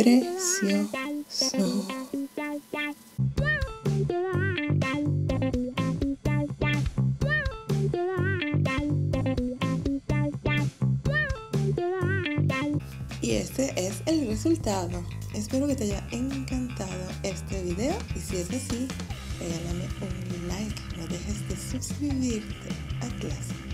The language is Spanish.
precioso. Y este es el resultado. Espero que te haya encantado este video y si es así, regálame un like, no dejes de suscribirte a clase.